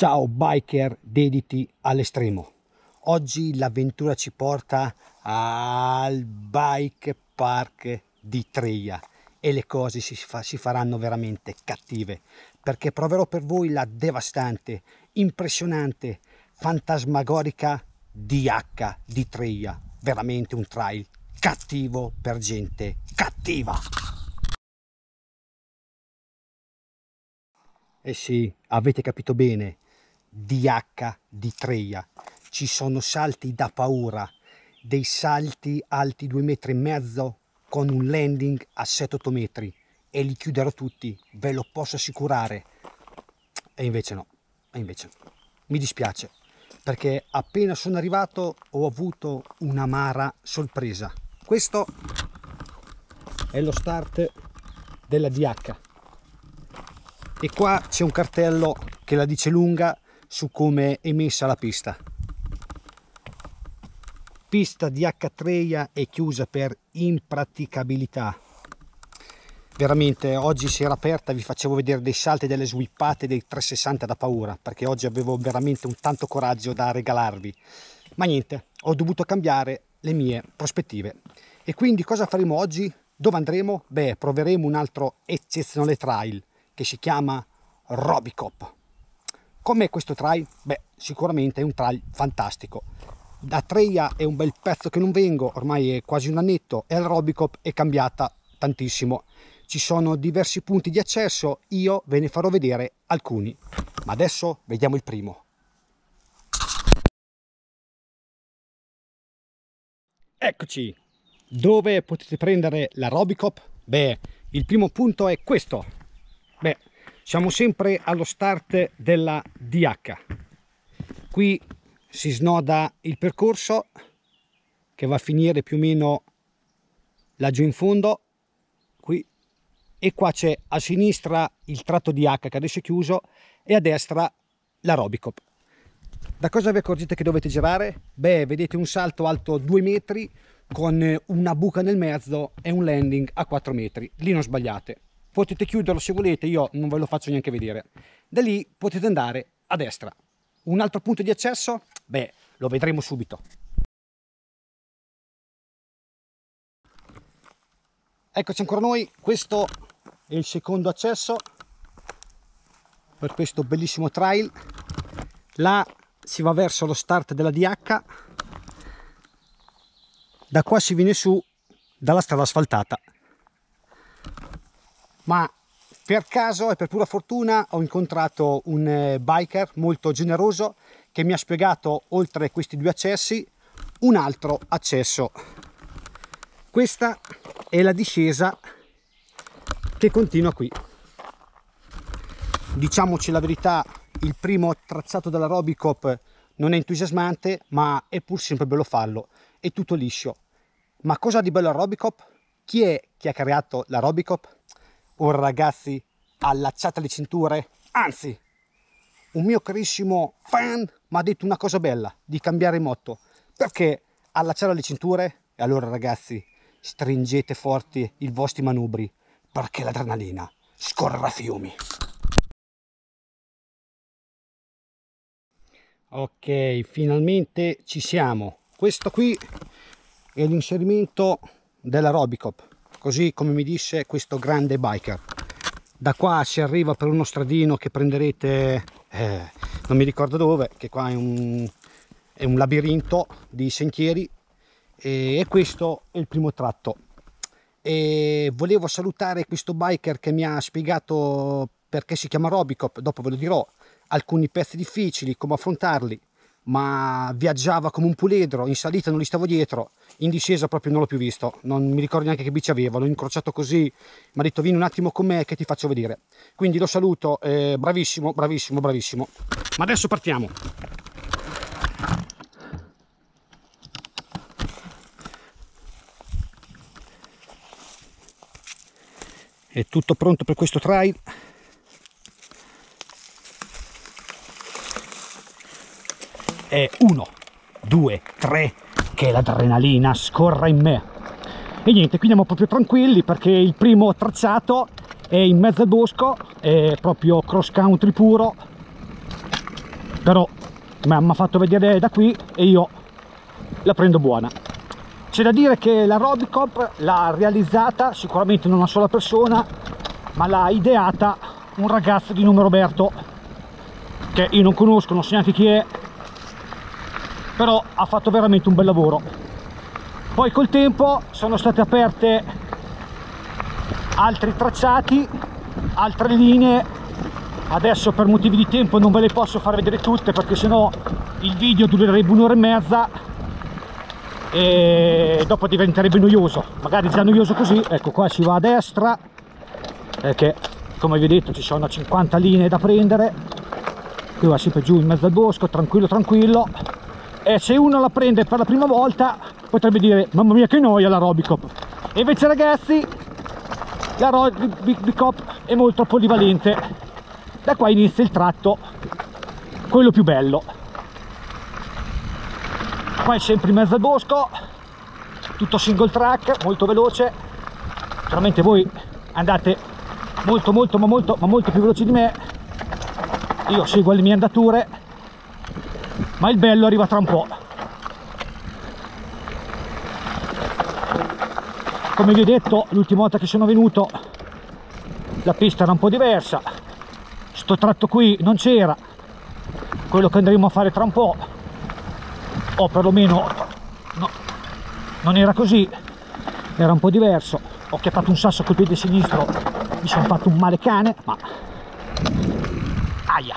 Ciao biker dediti all'estremo. Oggi l'avventura ci porta al bike park di Treia e le cose si faranno veramente cattive, perché proverò per voi la devastante, impressionante, fantasmagorica DH di Treia. Veramente un trail cattivo per gente cattiva. Eh sì, avete capito bene, DH di Treia. Ci sono salti da paura, dei salti alti 2,5 metri con un landing a 7-8 metri e li chiuderò tutti, ve lo posso assicurare. E invece no, mi dispiace, perché appena sono arrivato ho avuto un'amara sorpresa. Questo è lo start della DH. E qua c'è un cartello che la dice lunga su come è messa la pista. Pista DH Treia è chiusa per impraticabilità. Veramente oggi si era aperta, vi facevo vedere dei salti, delle swippate, dei 360 da paura, perché oggi avevo veramente un tanto coraggio da regalarvi. Ma niente, ho dovuto cambiare le mie prospettive. E quindi cosa faremo oggi? Dove andremo? Beh, proveremo un altro eccezionale trail che si chiama Robicop. Com'è questo trail? Beh, sicuramente è un trail fantastico. Da Treia è un bel pezzo che non vengo, ormai è quasi un annetto, e al Robicop è cambiata tantissimo. Ci sono diversi punti di accesso, io ve ne farò vedere alcuni. Ma adesso vediamo il primo. Eccoci! Dove potete prendere la Robicop? Beh, il primo punto è questo. Beh, siamo sempre allo start della DH. Qui si snoda il percorso che va a finire più o meno laggiù in fondo, qui, e qua c'è a sinistra il tratto DH che adesso è chiuso e a destra la Robicop. Da cosa vi accorgete che dovete girare? Beh, vedete un salto alto 2 metri con una buca nel mezzo e un landing a 4 metri. Lì non sbagliate. Potete chiuderlo se volete, io non ve lo faccio neanche vedere. Da lì potete andare a destra. Un altro punto di accesso? Beh, lo vedremo subito. Eccoci ancora noi, questo è il secondo accesso per questo bellissimo trail. Là si va verso lo start della DH. Da qua si viene su dalla strada asfaltata. Ma per caso e per pura fortuna ho incontrato un biker molto generoso che mi ha spiegato, oltre questi due accessi, un altro accesso. Questa è la discesa che continua qui. Diciamoci la verità, il primo tracciato della Robicop non è entusiasmante, ma è pur sempre bello farlo, è tutto liscio. Ma cosa ha di bello la Robicop? Chi è che ha creato la Robicop? Ora ragazzi, allacciate le cinture, anzi, un mio carissimo fan mi ha detto una cosa bella, di cambiare motto. Perché allacciare le cinture? E allora ragazzi, stringete forti i vostri manubri, perché l'adrenalina scorrerà a fiumi. Ok, finalmente ci siamo. Questo qui è l'inserimento della Robicop, così come mi disse questo grande biker. Da qua si arriva per uno stradino che prenderete, non mi ricordo dove, che qua è un labirinto di sentieri, e questo è il primo tratto. E volevo salutare questo biker che mi ha spiegato perché si chiama Robicop, dopo ve lo dirò, alcuni pezzi difficili, come affrontarli, ma viaggiava come un puledro, in salita non gli stavo dietro, in discesa proprio non l'ho più visto, non mi ricordo neanche che bici aveva, l'ho incrociato così, mi ha detto vieni un attimo con me che ti faccio vedere, quindi lo saluto, bravissimo, bravissimo, bravissimo. Ma adesso partiamo. È tutto pronto per questo trail. E 1, 2, 3, che l'adrenalina scorra in me. E niente, qui andiamo proprio tranquilli perché il primo tracciato è in mezzo al bosco, è proprio cross country puro. però mi ha fatto vedere da qui e io la prendo buona. C'è da dire che la Robicop l'ha realizzata sicuramente non una sola persona, ma l'ha ideata un ragazzo di nome Roberto, che io non conosco, non so neanche chi è, però ha fatto veramente un bel lavoro. Poi col tempo sono state aperte altri tracciati, altre linee. Adesso per motivi di tempo non ve le posso far vedere tutte, perché sennò il video durerebbe un'ora e mezza e dopo diventerebbe noioso, magari già noioso così. Ecco, qua si va a destra, perché come vi ho detto ci sono 50 linee da prendere. Qui va sempre giù in mezzo al bosco, tranquillo tranquillo, e se uno la prende per la prima volta potrebbe dire mamma mia che noia la Robicop, e invece ragazzi la Robicop è molto polivalente. Da qua inizia il tratto, quello più bello. Qua è sempre in mezzo al bosco, tutto single track, molto veloce. Chiaramente voi andate molto più veloci di me, io seguo le mie andature, ma il bello arriva tra un po'. Come vi ho detto l'ultima volta che sono venuto la pista era un po' diversa, sto tratto qui non c'era, quello che andremo a fare tra un po', o perlomeno no, non era così, era un po' diverso. Ho chiappato un sasso col piede sinistro, mi sono fatto un male cane, ma aia.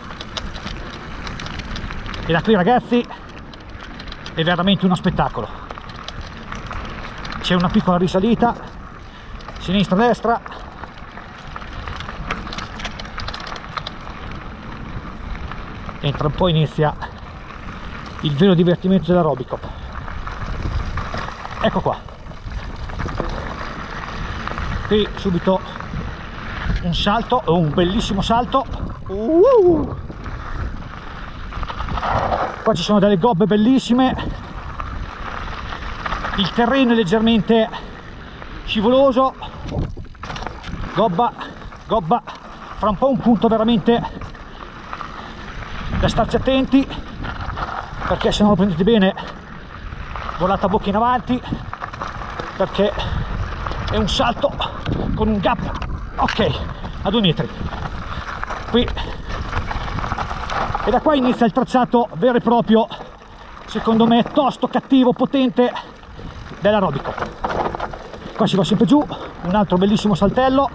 E da qui ragazzi è veramente uno spettacolo. C'è una piccola risalita, sinistra destra, e tra un po' inizia il vero divertimento della Robicop. Ecco qua, qui subito un salto, un bellissimo salto. Qua ci sono delle gobbe bellissime, il terreno è leggermente scivoloso, gobba, fra un po' un punto veramente da starci attenti, perché se non lo prendete bene volate a bocca in avanti, perché è un salto con un gap, ok, a 2 metri qui, e da qua inizia il tracciato vero e proprio, secondo me tosto, cattivo, potente della Robicop. Qua si va sempre giù, un altro bellissimo saltello,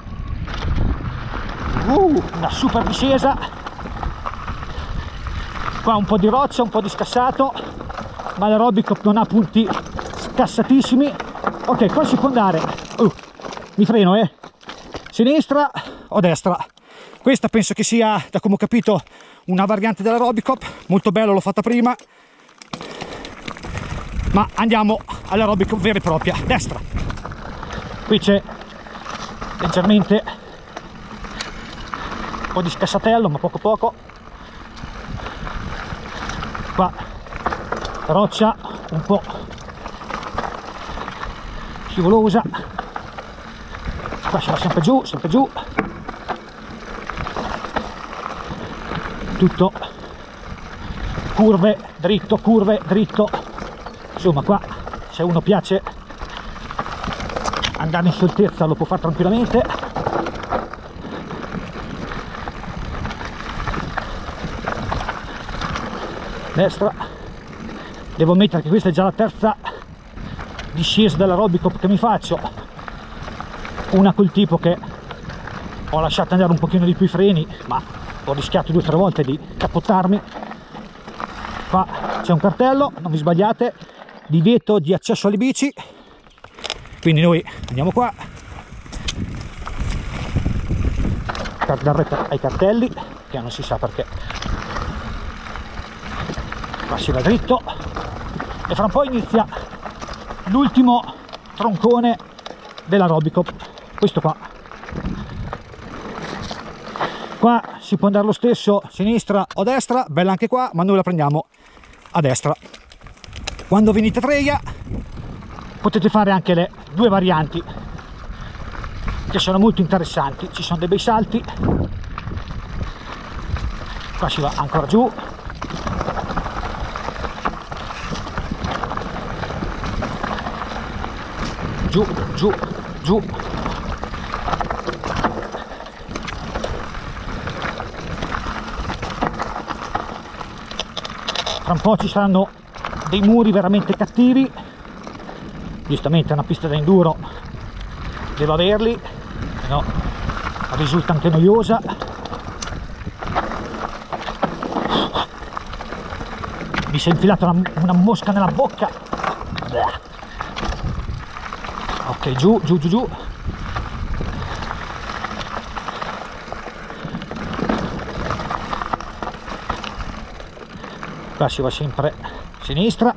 una super discesa, qua un po' di roccia, un po' di scassato, ma la Robicop non ha punti scassatissimi. Ok, qua si può andare, mi freno, sinistra o destra. Questa penso che sia, da come ho capito, una variante della Robicop, molto bello, l'ho fatta prima, ma andiamo alla Robicop vera e propria, destra. Qui c'è leggermente un po' di scassatello, ma poco. Qua roccia un po' scivolosa, qua si va sempre giù, tutto curve, dritto, insomma qua se uno piace andare in scioltezza lo può fare tranquillamente. Destra, devo ammettere che questa è già la terza discesa della Robicop che mi faccio, una col tipo che ho lasciato andare un pochino di più i freni, ma ho rischiato 2 o 3 volte di capottarmi. Qua c'è un cartello, non vi sbagliate, divieto di accesso alle bici, quindi noi andiamo qua, per dar retta ai cartelli, che non si sa perché. Qua si va dritto e fra un po' inizia l'ultimo troncone della Robicop, questo qua. Qua si può andare lo stesso sinistra o destra, bella anche qua, ma noi la prendiamo a destra. Quando venite a Treia potete fare anche le 2 varianti che sono molto interessanti, ci sono dei bei salti, Qua si va ancora giù. Giù, giù, giù. Tra un po' ci saranno dei muri veramente cattivi. Giustamente una pista da enduro devo averli, no, risulta anche noiosa. Mi si è infilata una mosca nella bocca. Ok, giù, giù, giù, giù. Qua si va sempre a sinistra.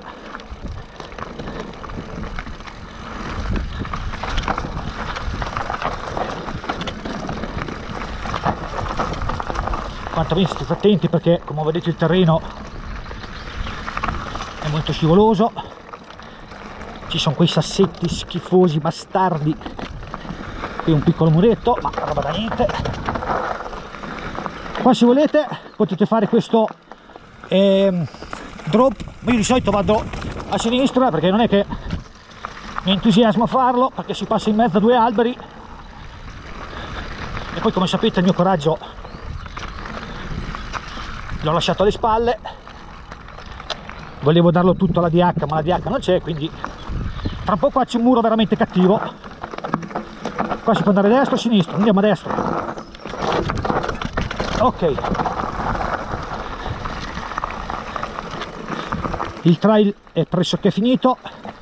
Quantomeno state attenti perché, come vedete, il terreno è molto scivoloso. Ci sono quei sassetti schifosi, bastardi. Qui un piccolo muretto, ma roba da niente. Qua, se volete, potete fare questo drop. Io di solito vado a sinistra perché non è che mi entusiasma a farlo, perché si passa in mezzo a due alberi e poi, come sapete, il mio coraggio l'ho lasciato alle spalle. Volevo darlo tutto alla DH, ma la DH non c'è, quindi tra un po' qua c'è un muro veramente cattivo. Qua si può andare a destra o a sinistra, andiamo a destra. Ok, il trail è pressoché finito.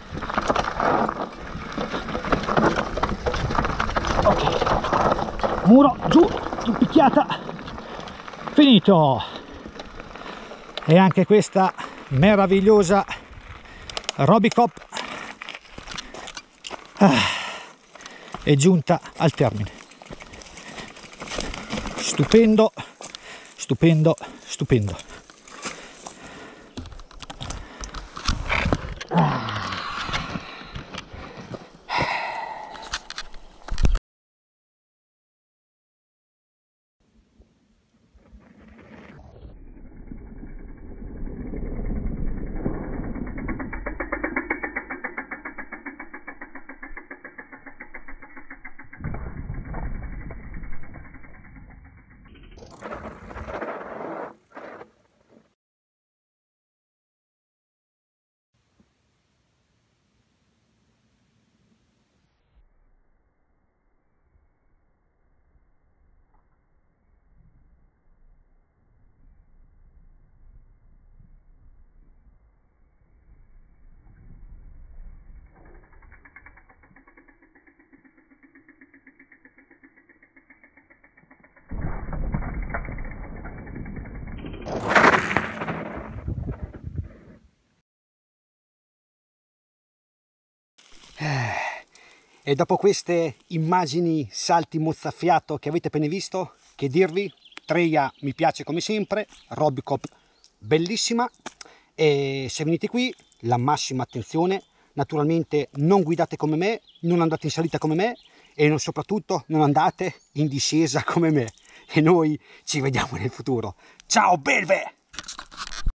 Ok, muro giù, impicchiata, finito. E anche questa meravigliosa Robicop è giunta al termine. Stupendo, stupendo, stupendo. E dopo queste immagini salti mozzafiato che avete appena visto, che dirvi? Treia mi piace come sempre, Robicop bellissima, e se venite qui la massima attenzione, naturalmente non guidate come me, non andate in salita come me e soprattutto non andate in discesa come me, e noi ci vediamo nel futuro. Ciao belve!